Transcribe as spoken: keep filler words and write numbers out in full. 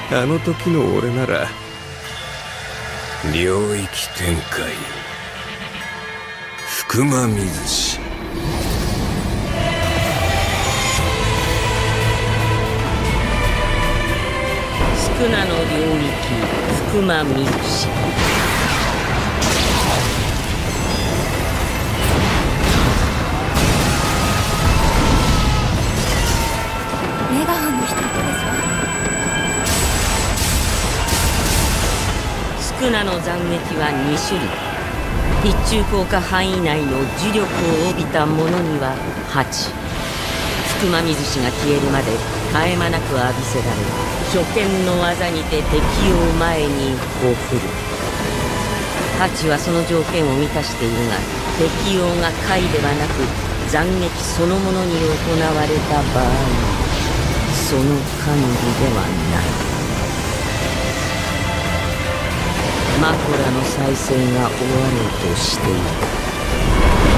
あの時の俺なら。 領域展開福間水氏。 宿儺の領域福間水氏。 メガハンの人いたですわ。 宿儺の斬撃はに種類。必中効果範囲内の呪力を帯びたものにははち。福間水氏が消えるまで絶え間なく浴びせられ、初見の技にて敵を前にほふる。はちはその条件を満たしているが、適用が解ではなく斬撃そのものに行われた場合、その限りではない。マコラの再生が終わろうとしている。